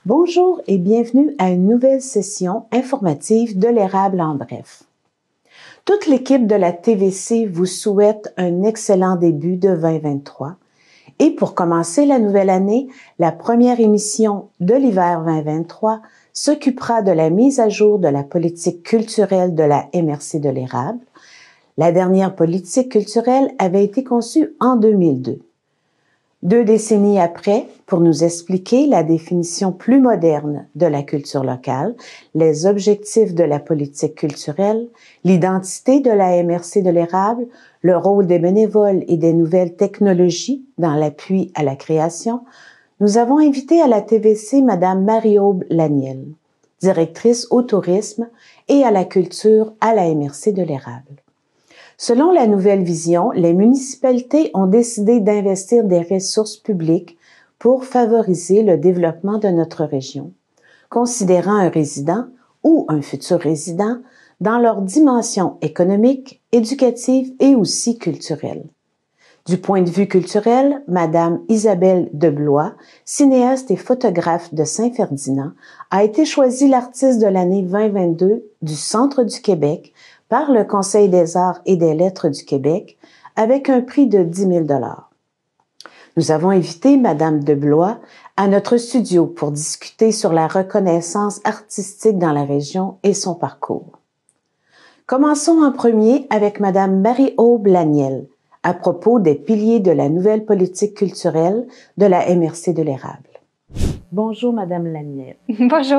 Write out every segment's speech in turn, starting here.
Bonjour et bienvenue à une nouvelle session informative de l'érable en bref. Toute l'équipe de la TVC vous souhaite un excellent début de 2023. Et pour commencer la nouvelle année, la première émission de l'hiver 2023 s'occupera de la mise à jour de la politique culturelle de la MRC de l'érable. La dernière politique culturelle avait été conçue en 2002. 2 décennies après, pour nous expliquer la définition plus moderne de la culture locale, les objectifs de la politique culturelle, l'identité de la MRC de l'érable, le rôle des bénévoles et des nouvelles technologies dans l'appui à la création, nous avons invité à la TVC Madame Marie-Aube Laniel, directrice au tourisme et à la culture à la MRC de l'érable. Selon la nouvelle vision, les municipalités ont décidé d'investir des ressources publiques pour favoriser le développement de notre région, considérant un résident ou un futur résident dans leur dimension économique, éducative et aussi culturelle. Du point de vue culturel, Madame Isabelle Deblois, cinéaste et photographe de Saint-Ferdinand, a été choisie l'artiste de l'année 2022 du Centre du Québec par le Conseil des arts et des lettres du Québec avec un prix de 10 000 $. Nous avons invité Madame Deblois à notre studio pour discuter sur la reconnaissance artistique dans la région et son parcours. Commençons en premier avec Madame Marie-Aube Laniel à propos des piliers de la nouvelle politique culturelle de la MRC de l'érable. Bonjour Madame Laniel. Bonjour.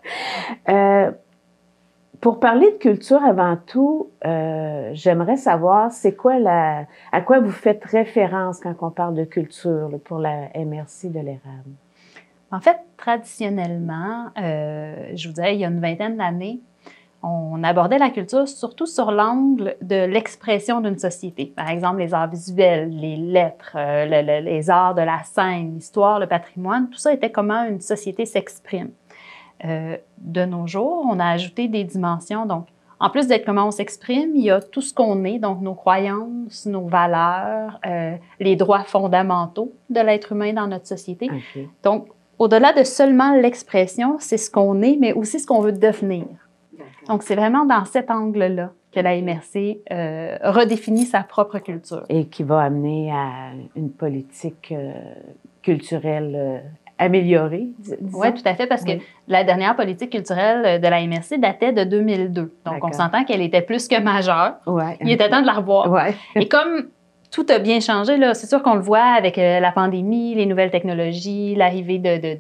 Pour parler de culture avant tout, j'aimerais savoir c'est quoi à quoi vous faites référence quand on parle de culture là, pour la MRC de l'érable? En fait, traditionnellement, je vous dirais, il y a une vingtaine d'années, on abordait la culture surtout sur l'angle de l'expression d'une société. Par exemple, les arts visuels, les lettres, les arts de la scène, l'histoire, le patrimoine, tout ça était comment une société s'exprime. De nos jours, on a ajouté des dimensions. Donc, en plus d'être comment on s'exprime, il y a tout ce qu'on est, donc nos croyances, nos valeurs, les droits fondamentaux de l'être humain dans notre société. Okay. Donc, au-delà de seulement l'expression, c'est ce qu'on est, mais aussi ce qu'on veut devenir. Donc, c'est vraiment dans cet angle-là que la MRC redéfinit sa propre culture. Et qui va amener à une politique culturelle améliorée, disons. Oui, tout à fait, parce que la dernière politique culturelle de la MRC datait de 2002. Donc, on s'entend qu'elle était plus que majeure. Ouais. Il était temps de la revoir. Ouais. Et comme tout a bien changé, là, c'est sûr qu'on le voit avec la pandémie, les nouvelles technologies, l'arrivée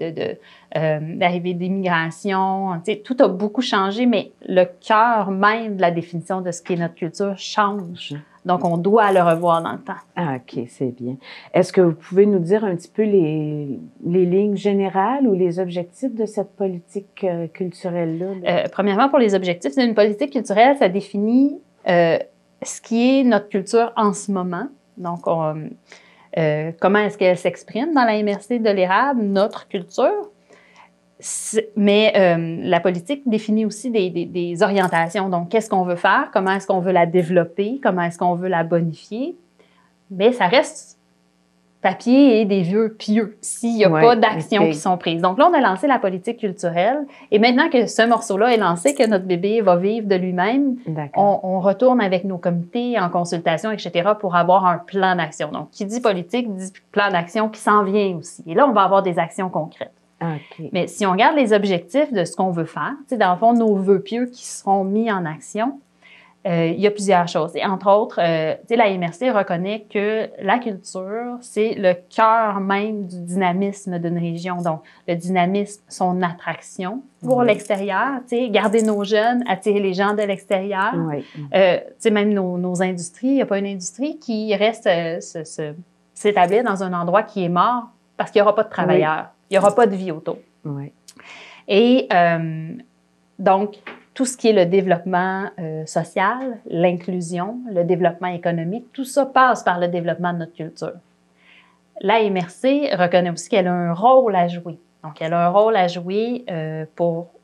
d'immigration. Tout a beaucoup changé, mais le cœur même de la définition de ce qu'est notre culture change. Donc, on doit le revoir dans le temps. Ah, OK, c'est bien. Est-ce que vous pouvez nous dire un petit peu les lignes générales ou les objectifs de cette politique culturelle-là? Premièrement, pour les objectifs, une politique culturelle, ça définit ce qui est notre culture en ce moment. Donc, comment est-ce qu'elle s'exprime dans la MRC de l'érable, notre culture? Mais la politique définit aussi des orientations. Donc, qu'est-ce qu'on veut faire? Comment est-ce qu'on veut la développer? Comment est-ce qu'on veut la bonifier? Mais ça reste papier et des vœux pieux s'il n'y a pas d'actions qui sont prises. Donc là, on a lancé la politique culturelle et maintenant que ce morceau-là est lancé, que notre bébé va vivre de lui-même, on retourne avec nos comités en consultation, etc. pour avoir un plan d'action. Donc, qui dit politique, dit plan d'action qui s'en vient aussi. Et là, on va avoir des actions concrètes. Okay. Mais si on regarde les objectifs de ce qu'on veut faire, dans le fond, nos vœux pieux qui seront mis en action, il y a plusieurs choses. Et entre autres, la MRC reconnaît que la culture, c'est le cœur même du dynamisme d'une région. Donc, le dynamisme, son attraction pour l'extérieur, garder nos jeunes, attirer les gens de l'extérieur. Même nos industries, il n'y a pas une industrie qui reste s'établir dans un endroit qui est mort parce qu'il n'y aura pas de travailleurs. Il n'y aura pas de vie autour. Et donc, tout ce qui est le développement social, l'inclusion, le développement économique, tout ça passe par le développement de notre culture. La MRC reconnaît aussi qu'elle a un rôle à jouer. Donc, elle a un rôle à jouer pour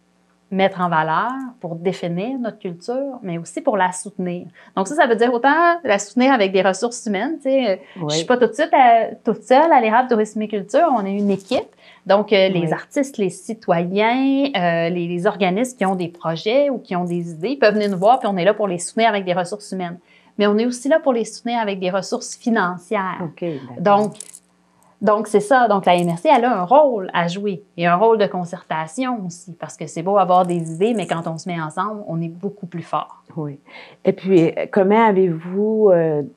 mettre en valeur, pour définir notre culture, mais aussi pour la soutenir. Donc ça veut dire autant la soutenir avec des ressources humaines. Tu sais, je suis pas toute seule à l'Érable Tourisme et Culture, on est une équipe. Donc, les artistes, les citoyens, les organismes qui ont des projets ou qui ont des idées, ils peuvent venir nous voir, puis on est là pour les soutenir avec des ressources humaines. Mais on est aussi là pour les soutenir avec des ressources financières. Okay, donc, c'est ça. Donc, la MRC, elle a un rôle à jouer et un rôle de concertation aussi, parce que c'est beau avoir des idées, mais quand on se met ensemble, on est beaucoup plus fort. Oui. Et puis, comment avez-vous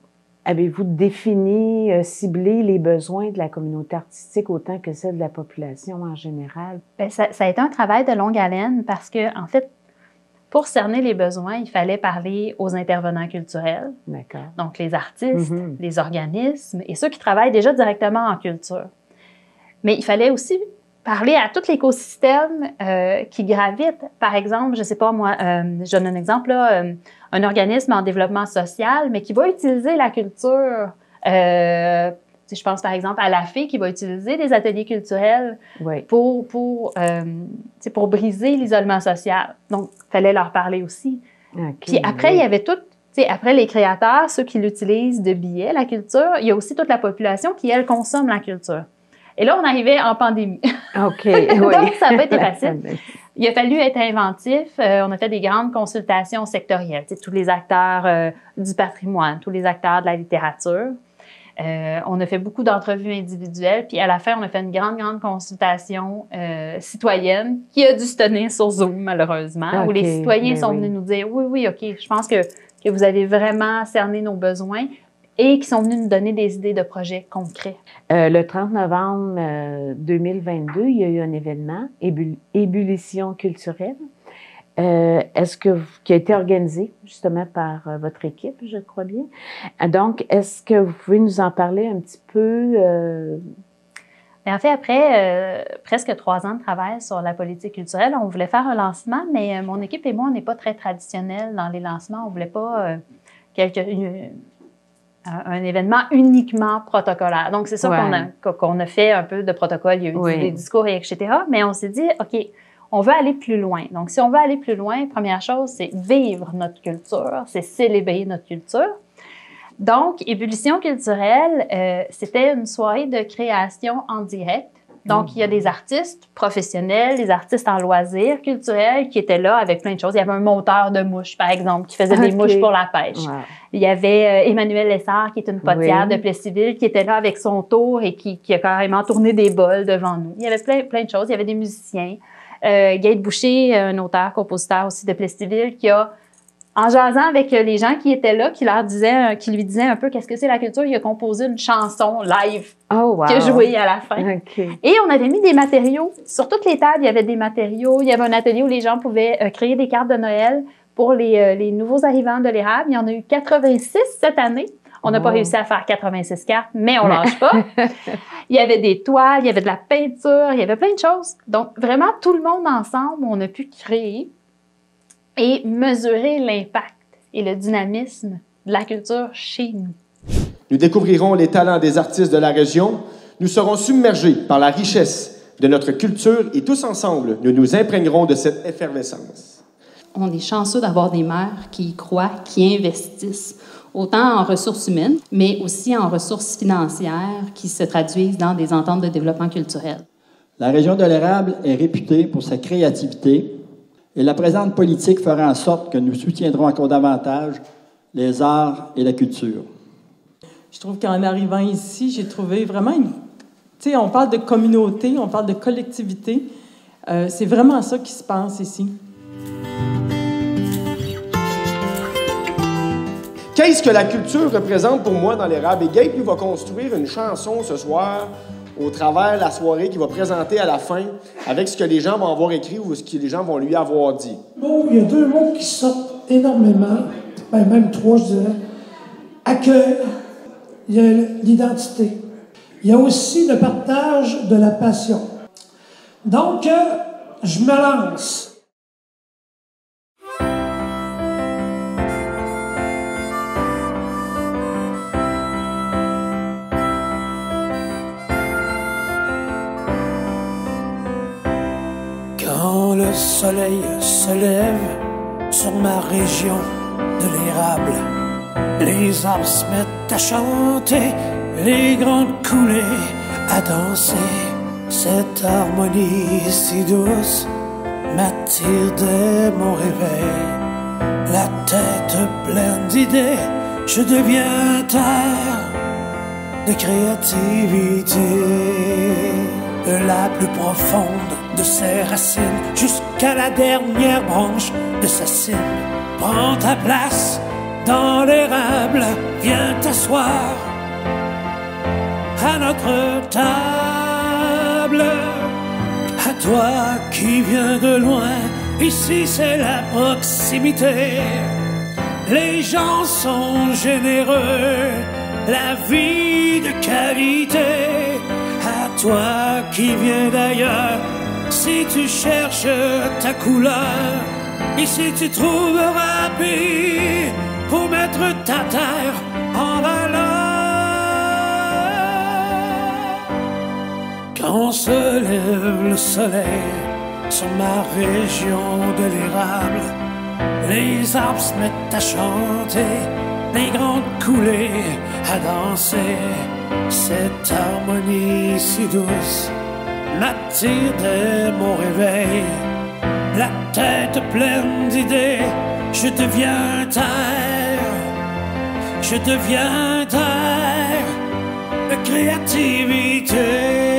défini, ciblé les besoins de la communauté artistique autant que celle de la population en général? Bien, ça a été un travail de longue haleine parce que, en fait, pour cerner les besoins, il fallait parler aux intervenants culturels, donc les artistes, les organismes et ceux qui travaillent déjà directement en culture. Mais il fallait aussi parler à tout l'écosystème qui gravite. Par exemple, je ne sais pas moi, je donne un exemple, là, un organisme en développement social, mais qui va utiliser la culture. Je pense par exemple à la FEE qui va utiliser des ateliers culturels pour briser l'isolement social. Donc, il fallait leur parler aussi. Puis après, il y avait tout, après les créateurs, ceux qui l'utilisent de billets, la culture, il y a aussi toute la population qui, elle, consomme la culture. Et là, on arrivait en pandémie. OK. Donc, ça n'a pas été facile. Il a fallu être inventif. On a fait des grandes consultations sectorielles. Tous les acteurs du patrimoine, tous les acteurs de la littérature. On a fait beaucoup d'entrevues individuelles. Puis à la fin, on a fait une grande consultation citoyenne qui a dû se tenir sur Zoom, malheureusement, où les citoyens sont venus nous dire « Oui, OK, je pense que vous avez vraiment cerné nos besoins » et qui sont venus nous donner des idées de projets concrets. Le 30 novembre 2022, il y a eu un événement, Ébullition culturelle, qui a été organisé justement par votre équipe, je crois bien. Donc, est-ce que vous pouvez nous en parler un petit peu? En fait, après presque 3 ans de travail sur la politique culturelle, on voulait faire un lancement, mais mon équipe et moi, on n'est pas très traditionnels dans les lancements. On ne voulait pas un événement uniquement protocolaire. Donc, c'est ça qu'on a fait un peu de protocole. Il y a eu des discours, etc. Mais on s'est dit, OK, on veut aller plus loin. Donc, si on veut aller plus loin, première chose, c'est vivre notre culture, c'est célébrer notre culture. Donc, Ébullition culturelle, c'était une soirée de création en direct. Donc, il y a des artistes professionnels, des artistes en loisirs culturels qui étaient là avec plein de choses. Il y avait un monteur de mouches, par exemple, qui faisait des mouches pour la pêche. Wow. Il y avait Emmanuel Lessard, qui est une potière de Plessisville, qui était là avec son tour et qui a carrément tourné des bols devant nous. Il y avait plein de choses. Il y avait des musiciens. Gaël Boucher, un auteur-compositeur aussi de Plessisville, qui a, en jasant avec les gens qui étaient là, qui lui disaient un peu qu'est-ce que c'est la culture, il a composé une chanson live qui a joué à la fin. Et on avait mis des matériaux. Sur toutes les tables, il y avait des matériaux. Il y avait un atelier où les gens pouvaient créer des cartes de Noël pour les nouveaux arrivants de l'érable. Il y en a eu 86 cette année. On n'a pas réussi à faire 86 cartes, mais on lâche pas. Il y avait des toiles, il y avait de la peinture, il y avait plein de choses. Donc, vraiment, tout le monde ensemble, on a pu créer et mesurer l'impact et le dynamisme de la culture chez nous. Nous découvrirons les talents des artistes de la région. Nous serons submergés par la richesse de notre culture et tous ensemble, nous nous imprégnerons de cette effervescence. On est chanceux d'avoir des maires qui y croient, qui investissent, autant en ressources humaines, mais aussi en ressources financières qui se traduisent dans des ententes de développement culturel. La région de l'Érable est réputée pour sa créativité et la présente politique fera en sorte que nous soutiendrons encore davantage les arts et la culture. Je trouve qu'en arrivant ici, j'ai trouvé vraiment une... Tu sais, on parle de communauté, on parle de collectivité. C'est vraiment ça qui se passe ici. Qu'est-ce que la culture représente pour moi dans l'Érable? Et Gabe, lui, va construire une chanson ce soir au travers de la soirée qu'il va présenter à la fin avec ce que les gens vont avoir écrit ou ce que les gens vont lui avoir dit. Bon, il y a 2 mots qui sortent énormément, même 3, je dirais. Accueil, il y a l'identité. Il y a aussi le partage de la passion. Donc, je me lance. Quand le soleil se lève sur ma région de l'érable, les arbres se mettent à chanter, les grandes coulées à danser. Cette harmonie si douce m'attire dès mon réveil. La tête pleine d'idées, je deviens terre de créativité. De la plus profonde de ses racines jusqu'à la dernière branche de sa cime. Prends ta place dans l'érable, viens t'asseoir à notre table. À toi qui viens de loin, ici c'est la proximité. Les gens sont généreux, la vie de qualité. À toi qui viens d'ailleurs, si tu cherches ta couleur, ici tu trouveras paix pour mettre ta terre en valeur. Quand se lève le soleil sur ma région de l'érable, les arbres se mettent à chanter, les grandes coulées à danser. Cette harmonie si douce m'attire dès mon réveil. La tête pleine d'idées, je deviens terre, je deviens terre de créativité.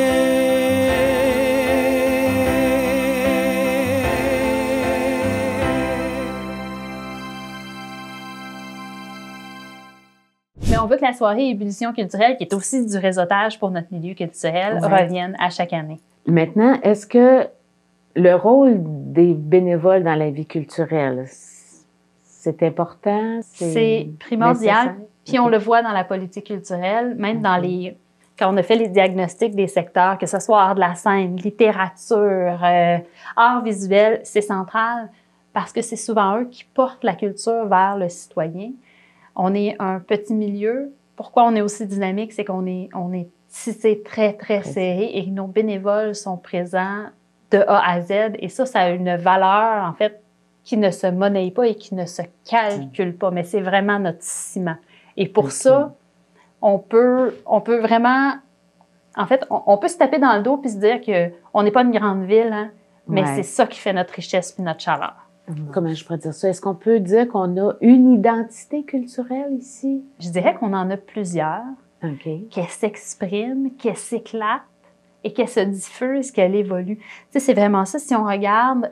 Mais on veut que la soirée Ébullition culturelle, qui est aussi du réseautage pour notre milieu culturel, revienne à chaque année. Maintenant, est-ce que le rôle des bénévoles dans la vie culturelle, c'est important? C'est primordial. Puis on le voit dans la politique culturelle, même dans les... Quand on a fait les diagnostics des secteurs, que ce soit art de la scène, littérature, art visuel, c'est central parce que c'est souvent eux qui portent la culture vers le citoyen. On est un petit milieu. Pourquoi on est aussi dynamique? C'est qu'on est tissé très, très serré et nos bénévoles sont présents de A à Z. Et ça a une valeur, en fait, qui ne se monnaie pas et qui ne se calcule pas. Mais c'est vraiment notre ciment. Et pour ça, on peut vraiment... En fait, on peut se taper dans le dos puis se dire qu'on n'est pas une grande ville, hein, mais c'est ça qui fait notre richesse puis notre chaleur. Comment je pourrais dire ça? Est-ce qu'on peut dire qu'on a une identité culturelle ici? Je dirais qu'on en a plusieurs, qu'elle s'exprime, qu'elle s'éclate et qu'elle se diffuse, qu'elle évolue. Tu sais, c'est vraiment ça. Si on regarde,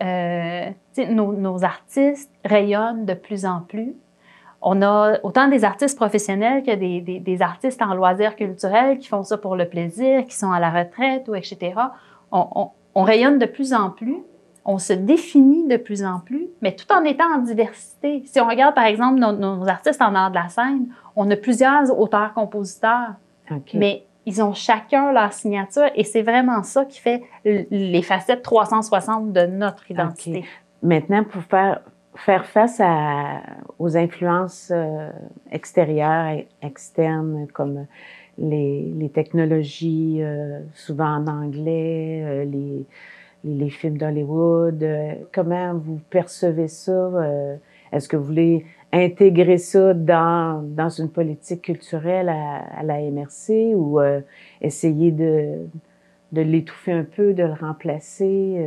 nos artistes rayonnent de plus en plus. On a autant des artistes professionnels que des artistes en loisirs culturels qui font ça pour le plaisir, qui sont à la retraite, ou etc. On rayonne de plus en plus. On se définit de plus en plus, mais tout en étant en diversité. Si on regarde, par exemple, nos artistes en art de la scène, on a plusieurs auteurs-compositeurs, mais ils ont chacun leur signature et c'est vraiment ça qui fait les facettes 360 de notre identité. Maintenant, pour faire face aux influences extérieures, externes, comme les technologies, souvent en anglais, les films d'Hollywood, comment vous percevez ça? Est-ce que vous voulez intégrer ça dans une politique culturelle à la MRC ou essayer de l'étouffer un peu, de le remplacer?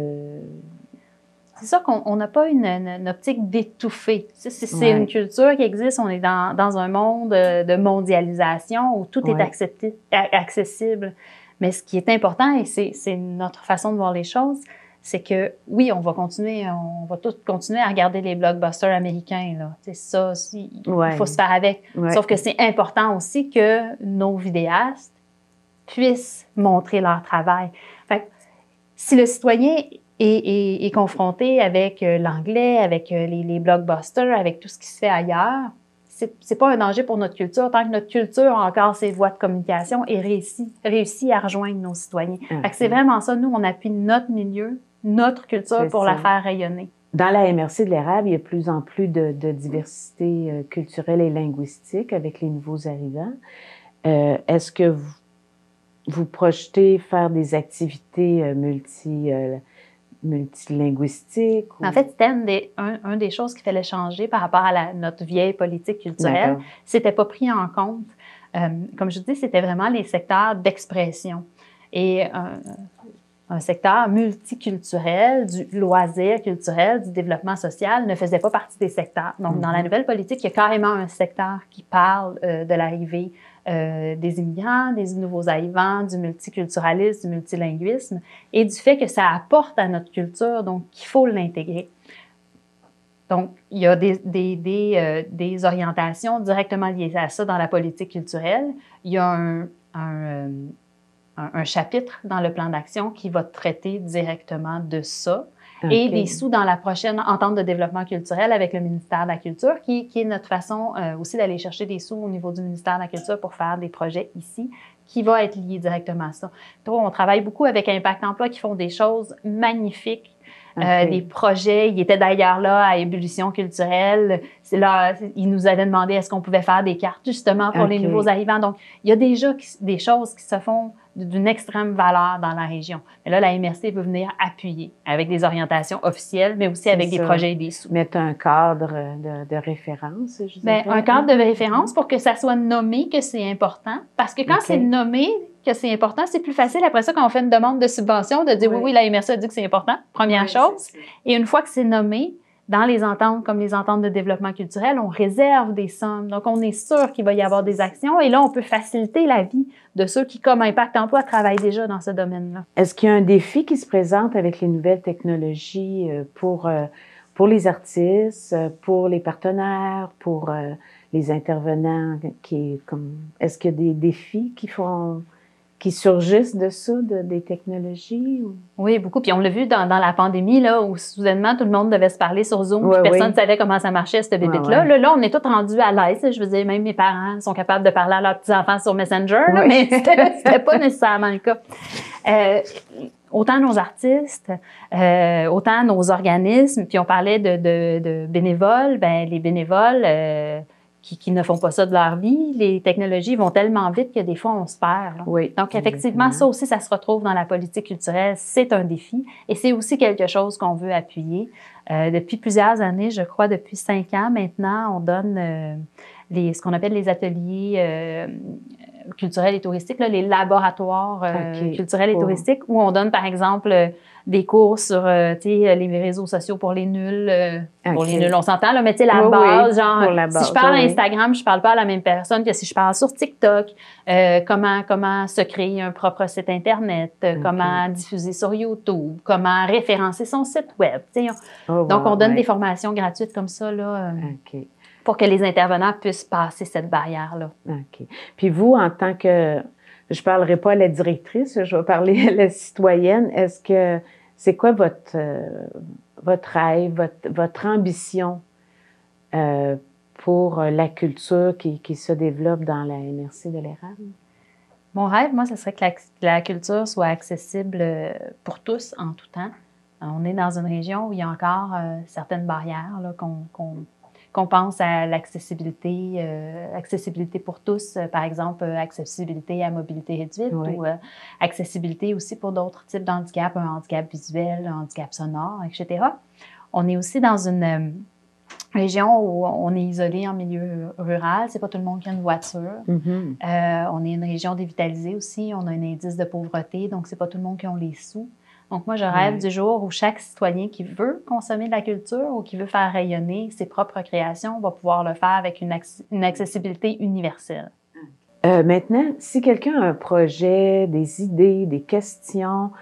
C'est ça qu'on n'a pas une optique d'étouffer. C'est une culture qui existe. On est dans un monde de mondialisation où tout est accessible. Mais ce qui est important, et c'est notre façon de voir les choses, c'est que oui, on va tous continuer à regarder les blockbusters américains. Là. C'est ça, il faut se faire avec. Sauf que c'est important aussi que nos vidéastes puissent montrer leur travail. Fait que, si le citoyen est confronté avec l'anglais, avec les blockbusters, avec tout ce qui se fait ailleurs, c'est pas un danger pour notre culture tant que notre culture a encore ses voies de communication et réussit à rejoindre nos citoyens. Fait que c'est vraiment ça. Nous, on appuie notre milieu, notre culture pour la faire rayonner. Dans la MRC de l'érable, il y a de plus en plus de diversité culturelle et linguistique avec les nouveaux arrivants. Est-ce que vous projetez faire des activités multilinguistique? Ou... En fait, c'était un des choses qu'il fallait changer par rapport à notre vieille politique culturelle. C'était pas pris en compte. Comme je vous dis, c'était vraiment les secteurs d'expression. Et un secteur multiculturel, du loisir culturel, du développement social ne faisait pas partie des secteurs. Donc, dans la nouvelle politique, il y a carrément un secteur qui parle de l'arrivée des immigrants, des nouveaux arrivants, du multiculturalisme, du multilinguisme et du fait que ça apporte à notre culture, donc il faut l'intégrer. Donc, il y a des orientations directement liées à ça dans la politique culturelle. Il y a un chapitre dans le plan d'action qui va traiter directement de ça. Okay. Et des sous dans la prochaine entente de développement culturel avec le ministère de la Culture, qui est notre façon aussi d'aller chercher des sous au niveau du ministère de la Culture pour faire des projets ici, qui va être lié directement à ça. Donc, on travaille beaucoup avec Impact Emploi qui font des choses magnifiques. Okay. Des projets, ils étaient d'ailleurs là à Ébullition culturelle. C'est là, ils nous avaient demandé est-ce qu'on pouvait faire des cartes justement pour les nouveaux arrivants. Donc, il y a déjà des choses qui se font d'une extrême valeur dans la région. Mais là, la MRC veut venir appuyer avec des orientations officielles, mais aussi avec des projets et des sous. Mettre un cadre de référence, je dirais. Un cadre de référence pour que ça soit nommé que c'est important. Parce que quand c'est nommé que c'est important, c'est plus facile après ça quand on fait une demande de subvention de dire oui, la MRC a dit que c'est important, première chose. Et une fois que c'est nommé, dans les ententes, comme les ententes de développement culturel, on réserve des sommes. Donc, on est sûr qu'il va y avoir des actions. Et là, on peut faciliter la vie de ceux qui, comme Impact Emploi, travaillent déjà dans ce domaine-là. Est-ce qu'il y a un défi qui se présente avec les nouvelles technologies pour les artistes, pour les partenaires, pour les intervenants? Est-ce qu'il y a des défis qui surgissent de ça, des technologies? Ou... Oui, beaucoup. Puis on l'a vu dans la pandémie, là, où soudainement, tout le monde devait se parler sur Zoom, puis personne ne savait comment ça marchait, cette bébête-là. Là, on est tous rendus à l'aise. Je veux dire, même mes parents sont capables de parler à leurs petits-enfants sur Messenger, là, mais c'était pas nécessairement le cas. Autant nos artistes, autant nos organismes, puis on parlait de bénévoles, les bénévoles... Qui ne font pas ça de leur vie. Les technologies vont tellement vite que des fois, on se perd. Là. Oui, donc, effectivement, ça aussi, ça se retrouve dans la politique culturelle. C'est un défi et c'est aussi quelque chose qu'on veut appuyer. Depuis plusieurs années, je crois depuis 5 ans maintenant, on donne ce qu'on appelle les ateliers culturels et touristiques, là, les laboratoires culturels et touristiques, où on donne, par exemple, des cours sur les réseaux sociaux pour les nuls. Pour les nuls, on s'entend, là, mais tu sais, la base, si je parle à Instagram, je parle pas à la même personne que si je parle sur TikTok. Comment se créer un propre site Internet, comment diffuser sur YouTube, comment référencer son site web. Donc, on donne des formations gratuites comme ça, là. Pour que les intervenants puissent passer cette barrière-là. OK. Puis vous, en tant que... Je ne parlerai pas à la directrice, je vais parler à la citoyenne. Est-ce que... C'est quoi votre rêve, votre ambition pour la culture qui se développe dans la MRC de l'Érable? Mon rêve, moi, ce serait que la culture soit accessible pour tous en tout temps. On est dans une région où il y a encore certaines barrières là, qu'on pense à l'accessibilité, accessibilité pour tous, par exemple, accessibilité à mobilité réduite ou accessibilité aussi pour d'autres types d'handicap, un handicap visuel, un handicap sonore, etc. On est aussi dans une région où on est isolé en milieu rural. C'est pas tout le monde qui a une voiture. On est une région dévitalisée aussi. On a un indice de pauvreté, donc c'est pas tout le monde qui a les sous. Donc, moi, je rêve du jour où chaque citoyen qui veut consommer de la culture ou qui veut faire rayonner ses propres créations va pouvoir le faire avec une accessibilité universelle. Maintenant, si quelqu'un a un projet, des idées, des questions,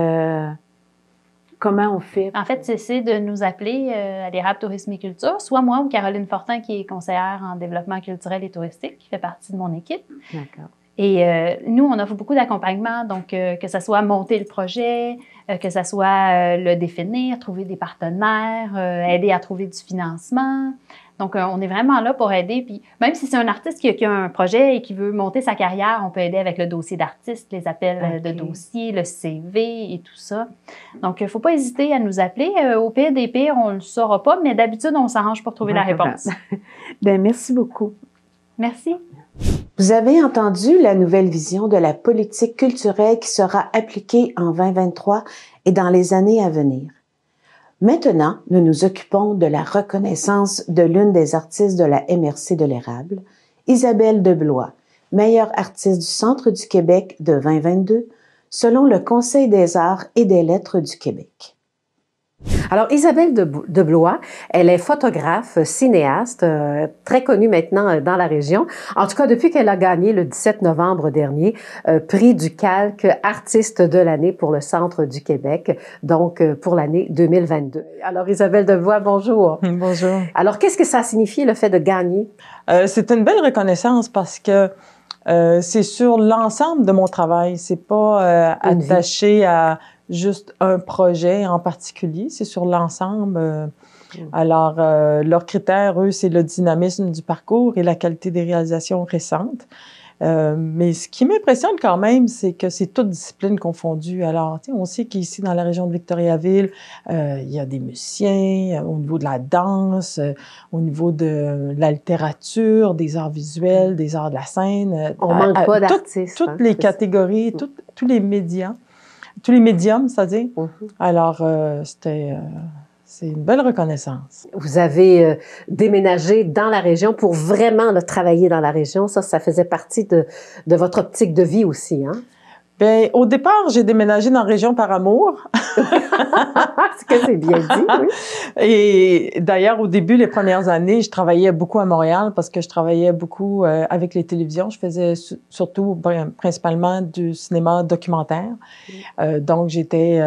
comment on fait? En fait, c'est de nous appeler à l'Érable Tourisme et Culture, soit moi ou Caroline Fortin, qui est conseillère en développement culturel et touristique, qui fait partie de mon équipe. D'accord. Et nous, on offre beaucoup d'accompagnement, donc que ça soit monter le projet, que ça soit le définir, trouver des partenaires, aider à trouver du financement. Donc, on est vraiment là pour aider. Puis, même si c'est un artiste qui a un projet et qui veut monter sa carrière, on peut aider avec le dossier d'artiste, les appels de dossier, le CV et tout ça. Donc, il ne faut pas hésiter à nous appeler. Au pire des pires, on ne le saura pas, mais d'habitude, on s'arrange pour trouver la réponse. Bien, merci beaucoup. Merci. Vous avez entendu la nouvelle vision de la politique culturelle qui sera appliquée en 2023 et dans les années à venir. Maintenant, nous nous occupons de la reconnaissance de l'une des artistes de la MRC de l'Érable, Isabelle Deblois, meilleure artiste du Centre du Québec de 2022, selon le Conseil des arts et des lettres du Québec. Alors, Isabelle Deblois, elle est photographe, cinéaste, très connue maintenant dans la région. En tout cas, depuis qu'elle a gagné le 17 novembre dernier, prix du Calque artiste de l'année pour le Centre du Québec, donc pour l'année 2022. Alors, Isabelle Deblois, bonjour. Bonjour. Alors, qu'est-ce que ça signifie le fait de gagner? C'est une belle reconnaissance parce que c'est sur l'ensemble de mon travail. C'est pas attaché à juste un projet en particulier, c'est sur l'ensemble. Alors, leurs critères, eux, c'est le dynamisme du parcours et la qualité des réalisations récentes. Mais ce qui m'impressionne quand même, c'est que c'est toutes disciplines confondues. Alors, on sait qu'ici, dans la région de Victoriaville, il y a des musiciens au niveau de la danse, au niveau de la littérature, des arts visuels, des arts de la scène. On manque pas d'artistes. Toutes les catégories, tous les médias. Tous les médiums, c'est-à-dire. Alors, c'est une belle reconnaissance. Vous avez déménagé dans la région pour vraiment travailler dans la région. Ça faisait partie de votre optique de vie aussi, hein? Bien, au départ, j'ai déménagé dans la région par amour. C'est que c'est bien dit, oui. Et d'ailleurs, au début, les premières années, je travaillais beaucoup à Montréal parce que je travaillais beaucoup avec les télévisions. Je faisais surtout, principalement, du cinéma documentaire. Donc, j'étais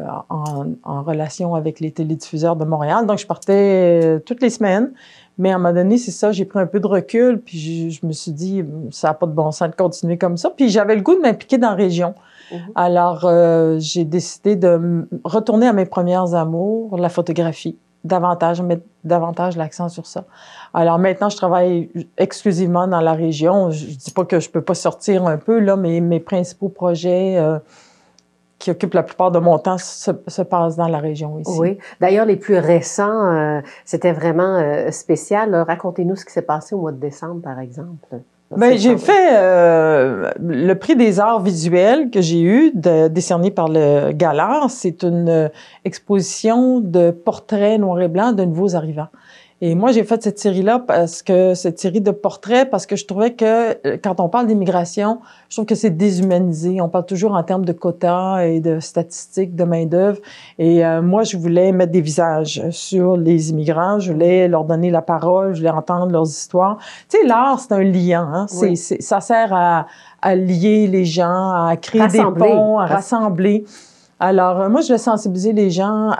en relation avec les télédiffuseurs de Montréal. Donc, je partais toutes les semaines. Mais à un moment donné, c'est ça, j'ai pris un peu de recul, puis je me suis dit, ça n'a pas de bon sens de continuer comme ça. Puis j'avais le goût de m'impliquer dans la région. Alors, j'ai décidé de retourner à mes premières amours, la photographie, mettre davantage l'accent sur ça. Alors maintenant, je travaille exclusivement dans la région. Je dis pas que je peux pas sortir un peu, là, mais mes principaux projets qui occupent la plupart de mon temps se passent dans la région ici. Oui. D'ailleurs, les plus récents, c'était vraiment spécial. Racontez-nous ce qui s'est passé au mois de décembre, par exemple. Bien, j'ai fait le prix des arts visuels que j'ai eu, décerné par le Galard. C'est une exposition de portraits noir et blanc de nouveaux arrivants. Et moi, j'ai fait cette série-là cette série de portraits, parce que je trouvais que quand on parle d'immigration, je trouve que c'est déshumanisé. On parle toujours en termes de quotas et de statistiques, de main-d'œuvre. Et moi, je voulais mettre des visages sur les immigrants. Je voulais leur donner la parole. Je voulais entendre leurs histoires. Tu sais, l'art, c'est un liant. Hein? Oui. Ça sert à lier les gens, à créer des ponts, à rassembler. Alors, moi, je voulais sensibiliser les gens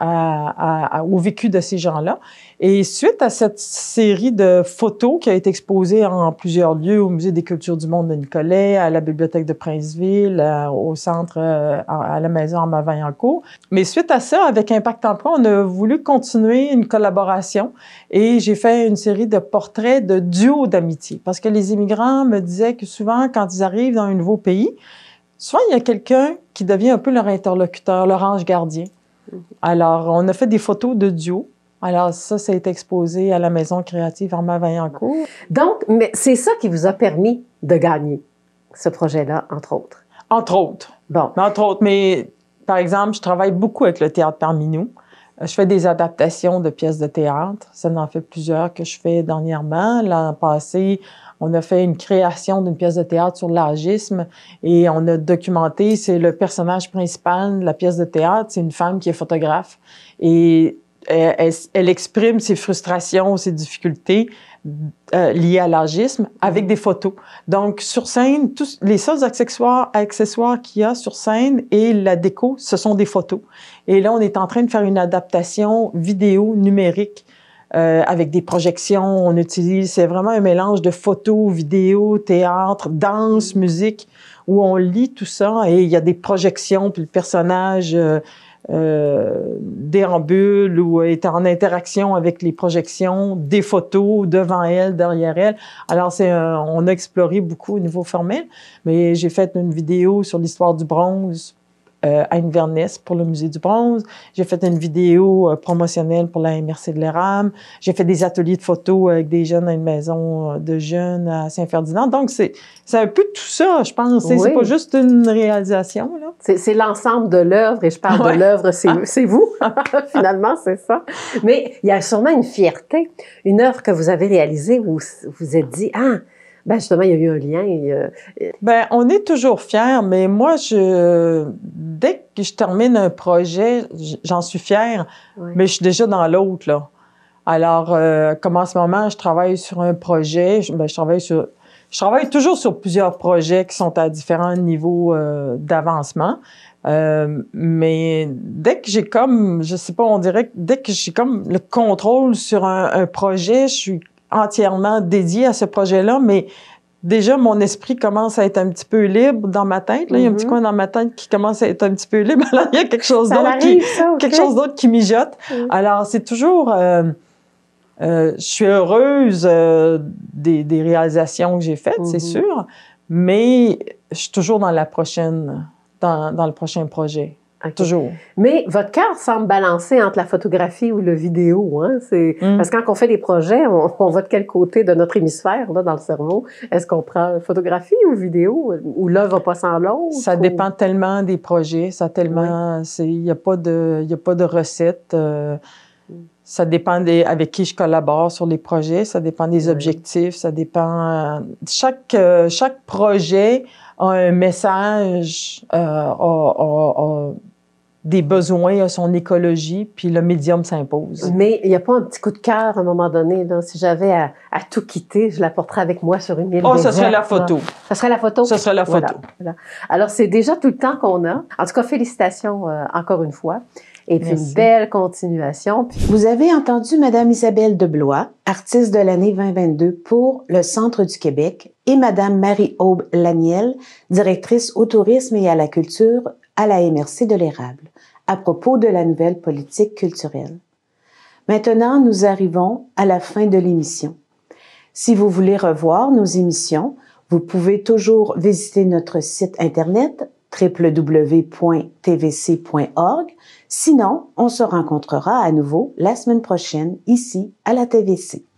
au vécu de ces gens-là. Et suite à cette série de photos qui a été exposée en plusieurs lieux, au Musée des cultures du monde de Nicolet, à la Bibliothèque de Princeville, au centre, à la maison en Mavaillancourt. Mais suite à ça, avec Impact Emploi, on a voulu continuer une collaboration et j'ai fait une série de portraits de duos d'amitié. Parce que les immigrants me disaient que souvent, quand ils arrivent dans un nouveau pays, souvent, il y a quelqu'un qui devient un peu leur interlocuteur, leur ange gardien. Alors, on a fait des photos de duo. Alors, ça a été exposé à la Maison créative en Mavaillancourt. Donc, mais c'est ça qui vous a permis de gagner ce projet-là, entre autres? Entre autres. Bon. Entre autres. Mais, par exemple, je travaille beaucoup avec le Théâtre Parmi nous. Je fais des adaptations de pièces de théâtre. Ça en fait plusieurs que je fais dernièrement. L'an passé, on a fait une création d'une pièce de théâtre sur l'agisme et on a documenté, c'est le personnage principal de la pièce de théâtre, c'est une femme qui est photographe et elle exprime ses frustrations, ses difficultés liées à l'agisme avec des photos. Donc, sur scène, tous les seuls accessoires qu'il y a sur scène et la déco, ce sont des photos. Et là, on est en train de faire une adaptation vidéo numérique avec des projections. C'est vraiment un mélange de photos, vidéos, théâtre, danse, musique, où on lit tout ça et il y a des projections, puis le personnage déambule ou est en interaction avec les projections, des photos devant elle, derrière elle. Alors, on a exploré beaucoup au niveau formel, mais j'ai fait une vidéo sur l'histoire du bronze Anne-Vernès pour le Musée du Bronze. J'ai fait une vidéo promotionnelle pour la MRC de l'érable. J'ai fait des ateliers de photos avec des jeunes à une maison de jeunes à Saint-Ferdinand. Donc, c'est un peu tout ça, je pense. Oui. C'est pas juste une réalisation, là. C'est l'ensemble de l'œuvre, et je parle de l'œuvre, c'est vous, finalement, c'est ça. Mais il y a sûrement une fierté, une œuvre que vous avez réalisée où vous vous êtes dit, ben justement, il y a eu un lien. Ben, on est toujours fiers, mais moi, dès que je termine un projet, j'en suis fière, mais je suis déjà dans l'autre, là. Alors, comme en ce moment, je travaille sur un projet, je travaille toujours sur plusieurs projets qui sont à différents niveaux d'avancement. Mais dès que j'ai je sais pas, on dirait que dès que j'ai comme le contrôle sur un projet, je suis entièrement dédiée à ce projet-là, mais déjà, mon esprit commence à être un petit peu libre dans ma tête. Là, il y a un petit coin dans ma tête qui commence à être un petit peu libre. Alors, il y a quelque chose d'autre qui mijote. Alors, c'est toujours... je suis heureuse des réalisations que j'ai faites, c'est sûr, mais je suis toujours dans le prochain projet. Okay. Toujours. Mais votre cœur semble balancer entre la photographie ou le vidéo. Hein? Parce que quand on fait des projets, on va de quel côté de notre hémisphère là, dans le cerveau? Est-ce qu'on prend photographie ou vidéo? Ou l'un va pas sans l'autre? Ça dépend tellement des projets. Il n'y a pas de recette. Ça dépend avec qui je collabore sur les projets. Ça dépend des objectifs. Ça dépend... chaque projet a un message, des besoins, a son écologie, puis le médium s'impose. Mais il n'y a pas un petit coup de cœur à un moment donné, là, si j'avais à tout quitter, je l'apporterais avec moi sur une île déserte. Ce serait la photo. Ça serait la photo? Ce serait la photo. Voilà. Alors, c'est déjà tout le temps qu'on a. En tout cas, félicitations encore une fois. Et puis, une belle continuation. Vous avez entendu Mme Isabelle Deblois, artiste de l'année 2022 pour le Centre du Québec, et Mme Marie-Aube Laniel, directrice au tourisme et à la culture à la MRC de l'Érable, à propos de la nouvelle politique culturelle. Maintenant, nous arrivons à la fin de l'émission. Si vous voulez revoir nos émissions, vous pouvez toujours visiter notre site Internet www.tvc.org. Sinon, on se rencontrera à nouveau la semaine prochaine ici à la TVC.